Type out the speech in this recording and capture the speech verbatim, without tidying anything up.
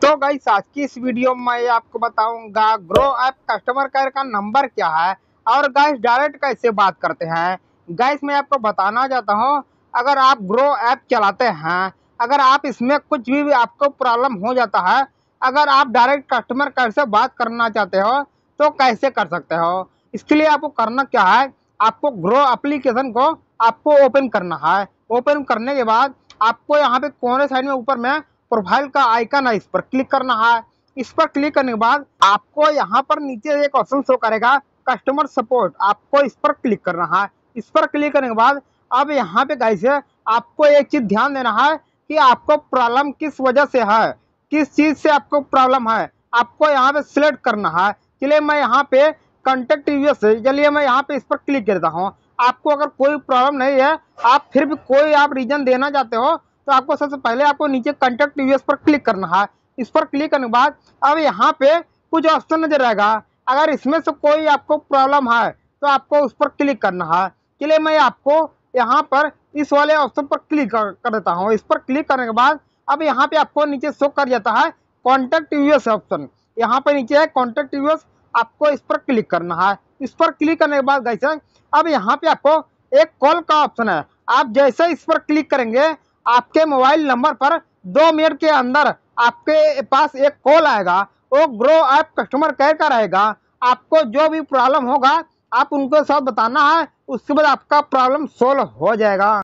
तो गाइस आज की इस वीडियो में मैं आपको बताऊंगा ग्रो ऐप कस्टमर केयर का नंबर क्या है और गाइस डायरेक्ट कैसे बात करते हैं। गाइस मैं आपको बताना चाहता हूं, अगर आप ग्रो ऐप चलाते हैं, अगर आप इसमें कुछ भी, भी आपको प्रॉब्लम हो जाता है, अगर आप डायरेक्ट कस्टमर केयर से बात करना चाहते हो तो कैसे कर सकते हो। इसके लिए आपको करना क्या है, आपको ग्रो एप्लीकेशन को आपको ओपन करना है। ओपन करने के बाद आपको यहाँ पे कोने साइड में ऊपर में प्रोफाइल का आइकन है, इस पर क्लिक करना है। इस पर क्लिक करने के बाद आपको यहाँ पर नीचे एक ऑप्शन शो करेगा कस्टमर सपोर्ट, आपको इस पर क्लिक करना है। इस पर क्लिक करने के बाद अब यहाँ पे गाइस आपको एक चीज ध्यान देना है कि आपको प्रॉब्लम किस वजह से है, किस चीज से आपको प्रॉब्लम है, आपको यहाँ पे सिलेक्ट करना है। चलिए मैं यहाँ पे कॉन्टेक्ट यूएस से, चलिए मैं यहाँ पे इस पर क्लिक करता हूँ। आपको अगर कोई प्रॉब्लम नहीं है, आप फिर भी कोई आप रीजन देना चाहते हो, तो आपको सबसे पहले आपको नीचे कॉन्टेक्ट यूएस पर क्लिक करना है। इस पर क्लिक करने के बाद अब यहाँ पे कुछ ऑप्शन नजर आएगा, अगर इसमें से कोई आपको प्रॉब्लम है तो आपको उस पर क्लिक करना है। चलिए मैं आपको यहाँ पर इस वाले ऑप्शन पर क्लिक कर, कर देता हूँ। इस पर क्लिक करने के बाद अब यहाँ पे आपको नीचे शो कर जाता है कॉन्टेक्ट यूएस ऑप्शन, यहाँ पे नीचे है कॉन्टेक्ट यूएस, आपको इस पर क्लिक करना है। इस पर क्लिक करने के बाद गाइस अब यहाँ पे आपको एक कॉल का ऑप्शन है, आप जैसे इस पर क्लिक करेंगे आपके मोबाइल नंबर पर दो मिनट के अंदर आपके पास एक कॉल आएगा, वो ग्रो ऐप कस्टमर केयर का रहेगा। आपको जो भी प्रॉब्लम होगा आप उनको साथ बताना है, उसके बाद आपका प्रॉब्लम सोल्व हो जाएगा।